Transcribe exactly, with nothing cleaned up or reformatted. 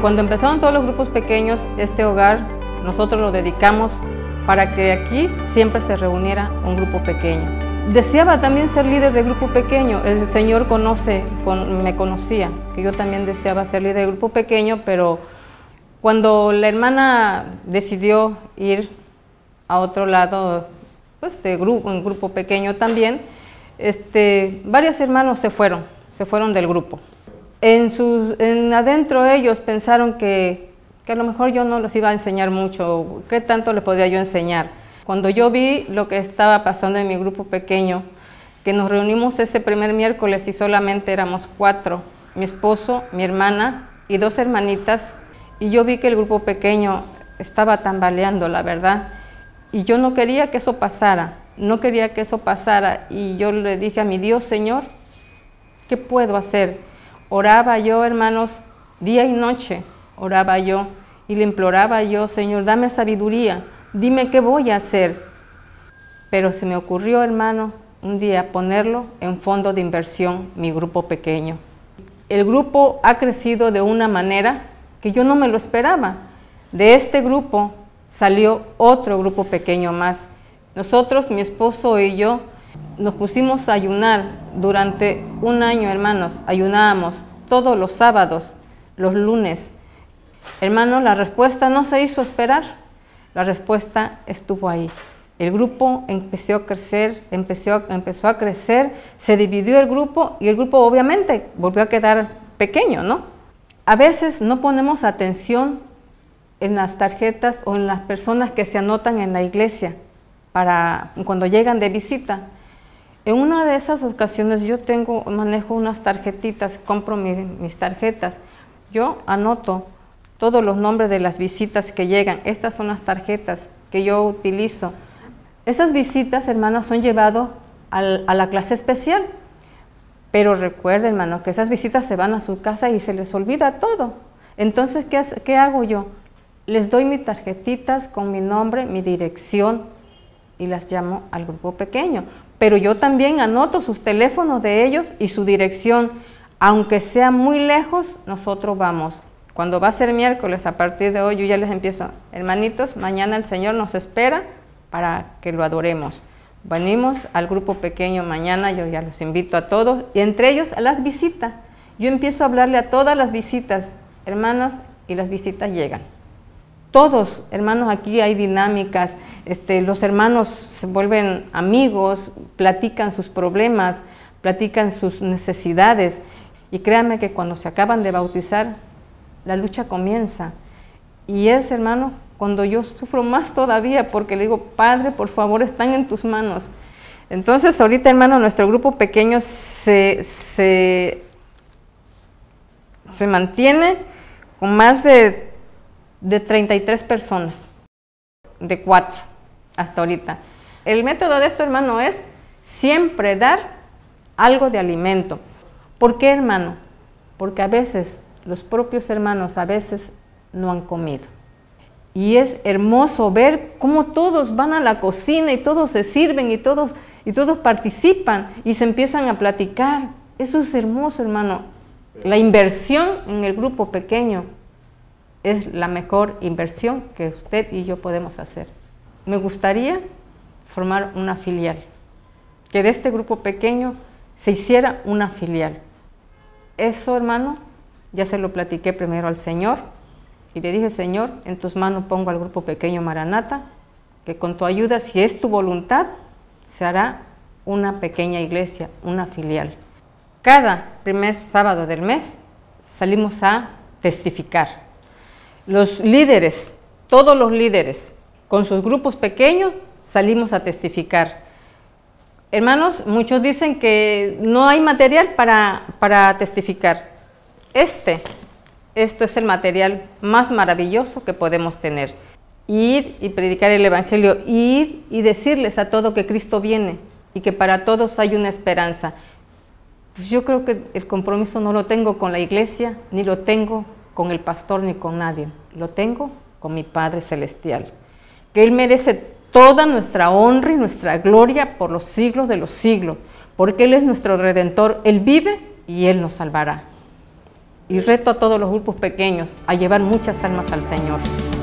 Cuando empezaron todos los grupos pequeños, este hogar nosotros lo dedicamos para que aquí siempre se reuniera un grupo pequeño. Deseaba también ser líder de grupo pequeño. El Señor conoce, con, me conocía, que yo también deseaba ser líder de grupo pequeño, pero cuando la hermana decidió ir a otro lado, pues de grupo, un grupo pequeño también, este, varios hermanos se fueron, se fueron del grupo. En, sus, en adentro ellos pensaron que, que a lo mejor yo no les iba a enseñar mucho, ¿qué tanto les podría yo enseñar? Cuando yo vi lo que estaba pasando en mi grupo pequeño, que nos reunimos ese primer miércoles y solamente éramos cuatro, mi esposo, mi hermana y dos hermanitas, y yo vi que el grupo pequeño estaba tambaleando, la verdad, y yo no quería que eso pasara, no quería que eso pasara, y yo le dije a mi Dios, Señor, ¿qué puedo hacer? Oraba yo, hermanos, día y noche, oraba yo y le imploraba yo, Señor, dame sabiduría, dime qué voy a hacer. Pero se me ocurrió, hermano, un día ponerlo en fondo de inversión, mi grupo pequeño. El grupo ha crecido de una manera que yo no me lo esperaba. De este grupo salió otro grupo pequeño más. Nosotros, mi esposo y yo, nos pusimos a ayunar durante un año, hermanos. Ayunábamos todos los sábados, los lunes. Hermanos, la respuesta no se hizo esperar. La respuesta estuvo ahí. El grupo empezó a crecer, empezó, empezó a crecer, se dividió el grupo y el grupo obviamente volvió a quedar pequeño, ¿no? A veces no ponemos atención en las tarjetas o en las personas que se anotan en la iglesia para cuando llegan de visita. En una de esas ocasiones yo tengo, manejo unas tarjetitas, compro mi, mis tarjetas, yo anoto todos los nombres de las visitas que llegan. Estas son las tarjetas que yo utilizo. Esas visitas, hermanos, son llevadas a la clase especial, pero recuerden, hermanos, que esas visitas se van a su casa y se les olvida todo. Entonces, ¿qué, qué hago yo? Les doy mis tarjetitas con mi nombre, mi dirección y las llamo al grupo pequeño. Pero yo también anoto sus teléfonos de ellos y su dirección. Aunque sea muy lejos, nosotros vamos. Cuando va a ser miércoles, a partir de hoy, yo ya les empiezo, hermanitos, mañana el Señor nos espera para que lo adoremos. Venimos al grupo pequeño mañana, yo ya los invito a todos, y entre ellos a las visitas. Yo empiezo a hablarle a todas las visitas, hermanos, y las visitas llegan. Todos, hermanos, aquí hay dinámicas, este, los hermanos se vuelven amigos, platican sus problemas, platican sus necesidades, y créanme que cuando se acaban de bautizar, la lucha comienza. Y es, hermano, cuando yo sufro más todavía, porque le digo, Padre, por favor, están en tus manos. Entonces, ahorita, hermano, nuestro grupo pequeño se, se, se mantiene con más de... de treinta y tres personas, de cuatro hasta ahorita. El método de esto, hermano, es siempre dar algo de alimento. ¿Por qué, hermano? Porque a veces los propios hermanos a veces no han comido. Y es hermoso ver cómo todos van a la cocina y todos se sirven y todos, y todos participan y se empiezan a platicar. Eso es hermoso, hermano. La inversión en el grupo pequeño es la mejor inversión que usted y yo podemos hacer. Me gustaría formar una filial, que de este grupo pequeño se hiciera una filial. Eso, hermano, ya se lo platiqué primero al Señor y le dije, Señor, en tus manos pongo al grupo pequeño Maranata, que con tu ayuda, si es tu voluntad, se hará una pequeña iglesia, una filial. Cada primer sábado del mes salimos a testificar. Los líderes, todos los líderes, con sus grupos pequeños, salimos a testificar. Hermanos, muchos dicen que no hay material para, para testificar. Este, esto es el material más maravilloso que podemos tener. Ir y predicar el Evangelio, ir y decirles a todos que Cristo viene y que para todos hay una esperanza. Pues yo creo que el compromiso no lo tengo con la iglesia, ni lo tengo con el pastor ni con nadie, lo tengo con mi Padre Celestial, que Él merece toda nuestra honra y nuestra gloria por los siglos de los siglos, porque Él es nuestro Redentor, Él vive y Él nos salvará. Y reto a todos los grupos pequeños a llevar muchas almas al Señor.